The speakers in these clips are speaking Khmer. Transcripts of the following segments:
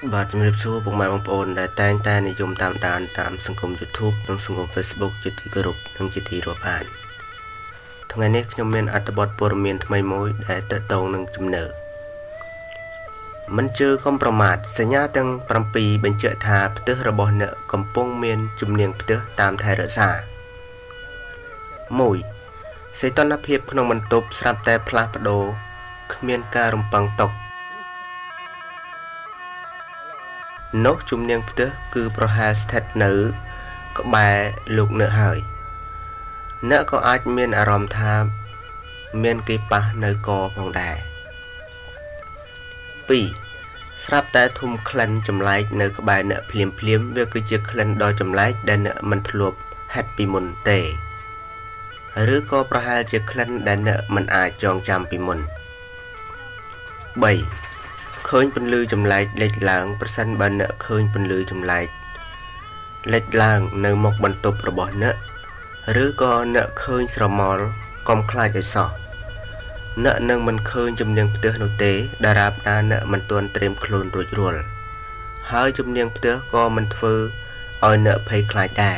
បាទជំរាបសួរពុកម៉ែបងប្អូនដែលតែងតែនិយមតាមដានតាមសង្គម YouTube និងសង្គម Facebook ជាទីគោរពនិងជាទីរាប់អានថ្ងៃនេះខ្ញុំមានអត្ថបទព័ត៌មានថ្មីមួយដែលទាក់ទងនឹងជំនឿមិនជឿកុំប្រមាថសញ្ញាទាំង7បញ្ជាក់ថាផ្ទះរបស់អ្នកកំពុងមានជំនាញផ្ទះតាមថែរក្សា1សីតុណ្ហភាពក្នុងបន្ទប់ស្រាប់តែផ្លាស់ប្ដូរគ្មានការរំពឹងទុកនោះជំនាញផ្ទះគឺប្រហែលស្ថិតនៅក្បែរលោកអ្នកហើយអ្នកក៏អាចមានអារម្មណ៍ថាមានគេប៉ះនៅកផងដែរ2ស្រាប់តែធុំក្លិនចម្លែកនៅក្បែរអ្នកភ្លាមវាគឺជាក្លិនដ៏ចម្លែកដែលអ្នកមិនធ្លាប់ហេតុពីមុនទេឬក៏ប្រហែលជាក្លិនដែលអ្នកមិនអាចចងចាំពីមុន3ឃើញពន្លឺចម្លែកលេចឡើងប្រសិនបើអ្នកឃើញពន្លឺចម្លែកលេចឡើងនៅមុខបន្ទប់របស់អ្នកឬក៏អ្នកឃើញស្រមោលកុំខ្លាចឲ្យសោះអ្នកនឹងមិនឃើញជំនាញផ្ទះនោះទេដែលរាបណាអ្នកមិនទាន់ត្រៀមខ្លួនរួចរាល់ហើយជំនាញផ្ទះក៏មិនធ្វើឲ្យអ្នកភ័យខ្លាចដែរ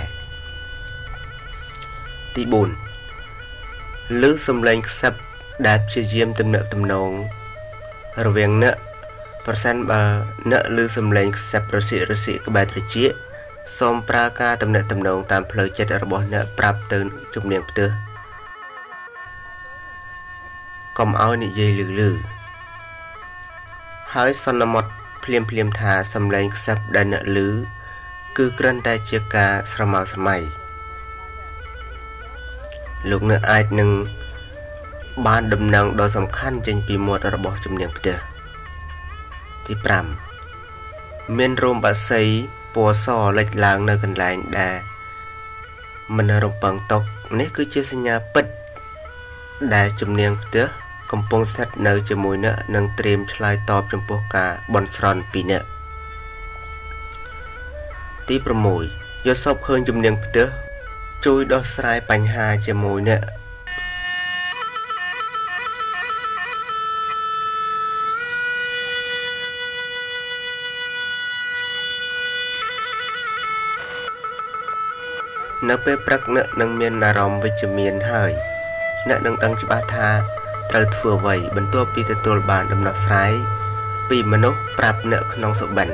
ទី4ឮសំឡេងខ្សឹបដែលព្យាយាមទំនាក់ទំនងរវាងអ្នកប្រសិនបើអ្នកឮសំឡេងខ្សែរសិក្បែរត្រចៀកសូមប្រើការទំនាក់ទំនងតាមផ្លូវចិត្តរបស់អ្នកប្រាប់ទៅជំនាញផ្ទះកុំឲ្យនិយាយលឺហើយសន្មត់ភ្លាមថាសំឡេងខ្សែដែលអ្នកឮគឺគ្រាន់តែជាការស្រមើស្រមៃលោកអ្នកអាចនឹងបានដំណឹងដ៏សំខាន់ចេញពីមាត់របស់ជំនាញផ្ទះទី5មានរោមបាសីពណ៌សលេចឡើងនៅកន្លែងដែលមិនរំពឹងទុកនេះគឺជាសញ្ញាពិតដែលជំនាញផ្ទះកំពុងស្ថិតនៅជាមួយអ្នកនិងត្រៀមឆ្លើយតបចំពោះការបន់ស្រន់ពីអ្នកទី6យល់សពឃើញជំនាញផ្ទះជួយដោះស្រាយបញ្ហាជាមួយអ្នកនៅពេលព្រឹកអ្នកនឹងមានអារម្មណ៍វិជ្ជមានហើយអ្នកនឹងដឹងច្បាស់ថាត្រូវធ្វើអ្វីបន្ទាប់ពីទទួលបានដំណោះស្រាយពីមនុស្សប្រាប់អ្នកក្នុងសុបិន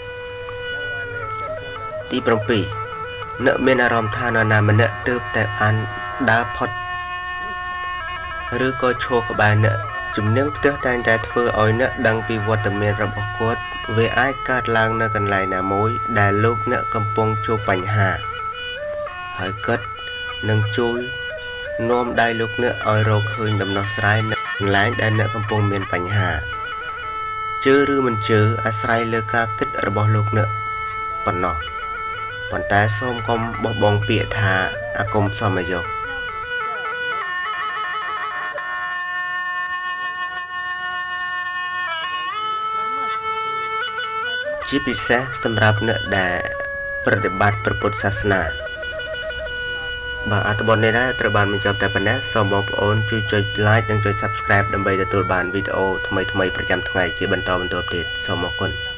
ទី7អ្នកមានអារម្មណ៍ថានរណាម្នាក់ទើបតែបានដើរផុតឬក៏ឈរក្បែរអ្នកជំនាញផ្ទះតែងតែធ្វើឲ្យអ្នកដឹងពីវត្តមានរបស់គាត់វាអាចកើតឡើងនៅកន្លែងណាមួយដែលលោកអ្នកកំពុងជួបបញ្ហាហើយគាត់នឹងជួយនាំដៃលោកអ្នកឲ្យរកឃើញដំណោះស្រាយនៅកន្លែងដែលអ្នកកំពុងមានបញ្ហាជឿឬមិនជឿអាស្រ័យលើការគិតរបស់លោកអ្នកប៉ុណ្ណោះប៉ុន្តែសូមកុំបោះបង់ពាក្យថាអាគមសមយកជាពិសេសសម្រាប់អ្នកដែលប្រតិបត្តិព្រះពុទ្ធសាសនាបាទអត្ថបទនេះដែរត្រូវបានបញ្ចប់តែប៉ុណ្ណេះសូមបងប្អូនជួយចុច like និងចុច subscribe ដើម្បីទទួលបានវីដេអូថ្មីប្រចាំថ្ងៃជាបន្តទៀតសូមអរគុណ